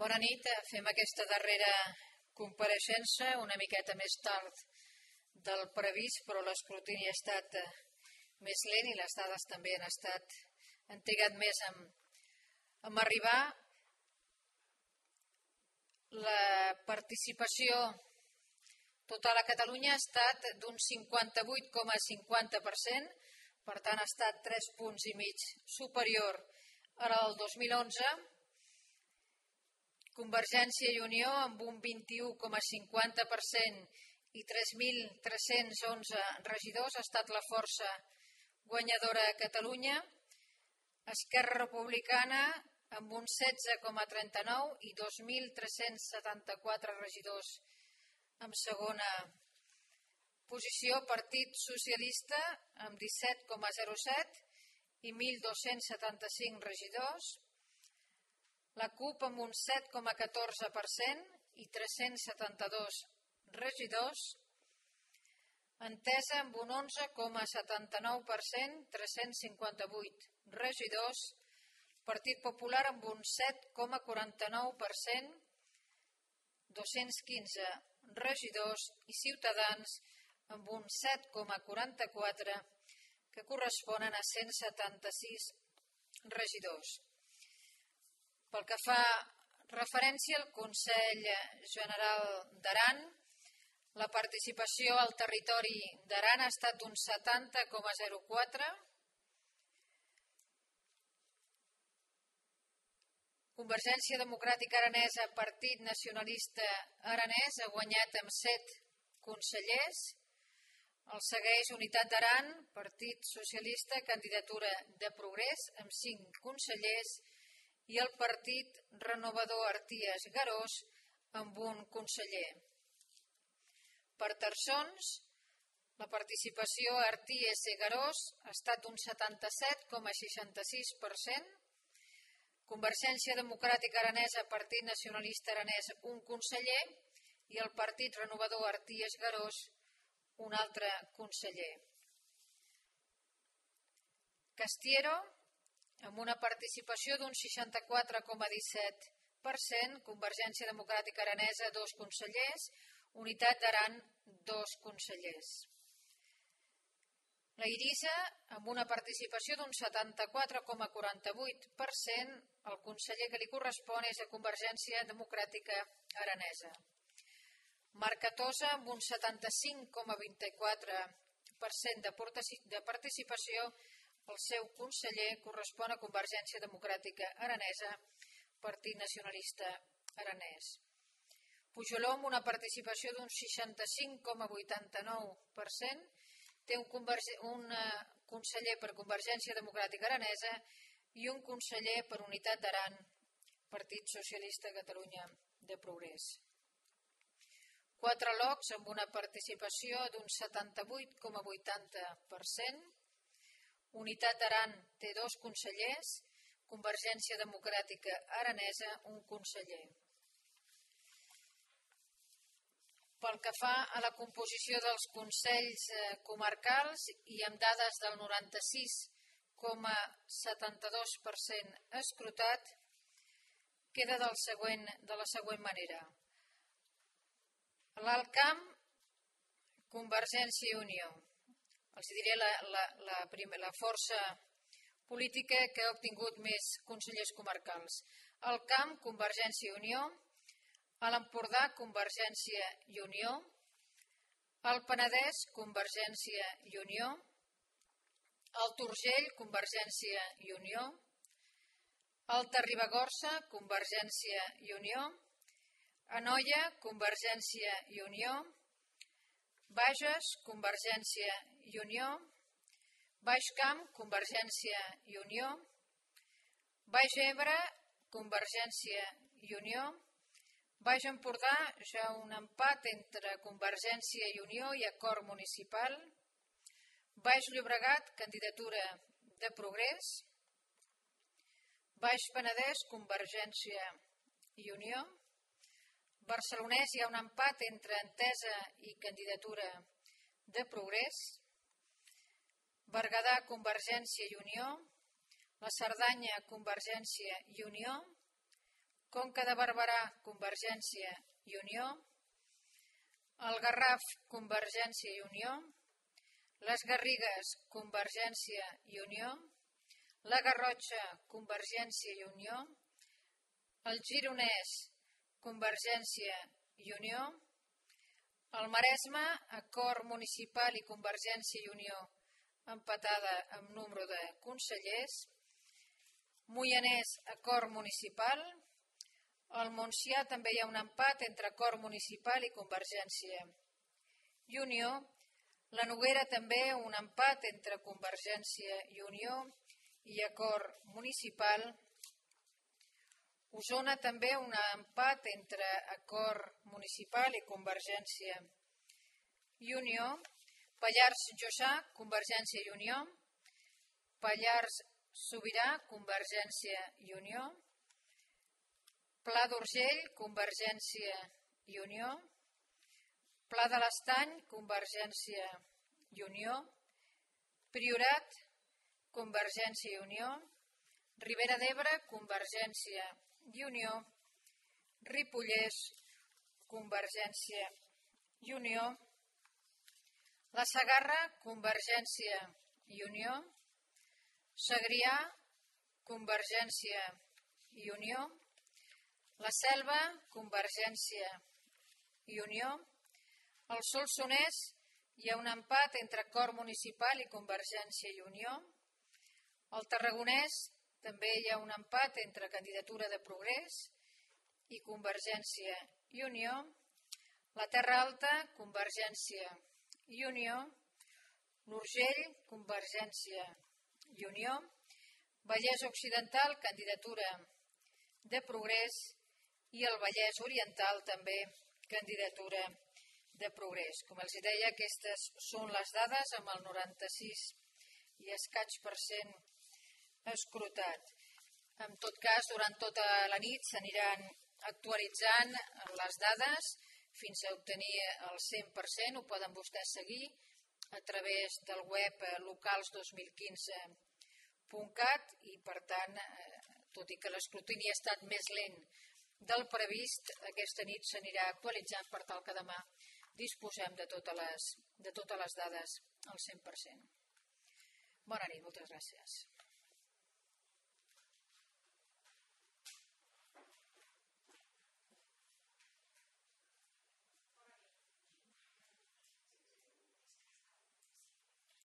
Bona nit. Fem aquesta darrera compareixença una miqueta més tard del previst, però l'escrutini ha estat més lent i les dades també han trigat més en arribar. La participació total a Catalunya ha estat d'un 58,50%, per tant ha estat 3 punts i mig superior a la del 2011. Convergència i Unió amb un 21,50% i 3.311 regidors ha estat la força guanyadora a Catalunya. Esquerra Republicana amb un 16,39% i 2.374 regidors en segona posició. Partit Socialista amb 17,07% i 1.275 regidors. La CUP amb un 7,14% i 372 regidors. Entesa amb un 11,79%, 358 regidors. Partit Popular amb un 7,49%, 215 regidors. I Ciutadans amb un 7,44%, que corresponen a 176 regidors. Pel que fa referència al Consell General d'Aran, la participació al territori d'Aran ha estat d'un 70,04%. Convergència Democràtica Aranesa, Partit Nacionalista Aranès, ha guanyat amb 7 consellers. El segueix Unitat d'Aran, Partit Socialista, Candidatura de Progrés, amb 5 consellers, i el Partit Renovador Arties Garós, amb un conseller. Per terçons, la participació a Arties i Garós ha estat d'un 77,66%. Convergència Democràtica Aranesa, Partit Nacionalista Aranès, un conseller, i el Partit Renovador Arties Garós, un altre conseller. Castiero, amb una participació d'un 64,17%, Convergència Democràtica Aranesa, 2 consellers, Unitat d'Aran, 2 consellers. La Irisa, amb una participació d'un 74,48%, el conseller que li correspon és a Convergència Democràtica Aranesa. Marcatosa, amb un 75,24% de participació, el seu conseller correspon a Convergència Democràtica Aranesa, Partit Nacionalista Aranès. Pujoló, amb una participació d'un 65,89%, té un conseller per Convergència Democràtica Aranesa i un conseller per Unitat d'Aran, Partit Socialista de Catalunya de Progrés. 4 locs amb una participació d'un 78,80%. Unitat d'Aran té 2 consellers, Convergència Democràtica Aranesa, un conseller. Pel que fa a la composició dels consells comarcals i amb dades del 96,72% escrutat, queda de la següent manera. L'Alt Camp, Convergència i Unió. Els diré la força política que ha obtingut més consellers comarcals. Al Camp, Convergència i Unió. A l'Empordà, Convergència i Unió. Al Penedès, Convergència i Unió. Al Urgell, Convergència i Unió. Alta Ribagorça, Convergència i Unió. Anoia, Convergència i Unió. Bages, Convergència i Unió. Baix Camp, Convergència i Unió. Baix Ebre, Convergència i Unió. Baix Empordà, ja un empat entre Convergència i Unió i Acord Municipal. Baix Llobregat, Candidatura de Progrés. Baix Penedès, Convergència i Unió. Barcelonès, hi ha un empat entre Entesa i Candidatura de Progrés. Berguedà, Convergència i Unió. La Cerdanya, Convergència i Unió. Conca de Barberà, Convergència i Unió. El Garraf, Convergència i Unió. Les Garrigues, Convergència i Unió. La Garrotxa, Convergència i Unió. El Gironès, Convergència i Unió. El Maresme, Acord Municipal i Convergència i Unió, empatada amb número de consellers. Moianès, Acord Municipal. Al Montsià també hi ha un empat entre Acord Municipal i Convergència i Unió. La Noguera també un empat entre Convergència i Unió i Acord Municipal. Osona també un empat entre Acord Municipal i Convergència i Unió. Pallars Jussà, Convergència i Unió. Pallars Sobirà, Convergència i Unió. Pla d'Urgell, Convergència i Unió. Pla de l'Estany, Convergència i Unió. Priorat, Convergència i Unió. Ribera d'Ebre, Convergència i Unió. Ripollès, Convergència i Unió. La Segarra, Convergència i Unió. Segrià, Convergència i Unió. La Selva, Convergència i Unió. Al Solsonès hi ha un empat entre Acord Municipal i Convergència i Unió. Al Tarragonès també hi ha un empat entre Candidatura de Progrés i Convergència i Unió. La Terra Alta, Convergència i Unió. L'Urgell, Convergència i Unió. Vallès Occidental, Candidatura de Progrés. I el Vallès Oriental també, Candidatura de Progrés. Com els deia, aquestes són les dades amb el 96 i escaig % escrutat. En tot cas, durant tota la nit s'aniran actualitzant les dades fins a obtenir el 100%. Ho poden vostès seguir a través del web locals2015.cat i, per tant, tot i que l'escrutini ha estat més lent del previst, aquesta nit s'anirà actualitzant per tal que demà disposem de totes les dades al 100%. Bona nit, moltes gràcies.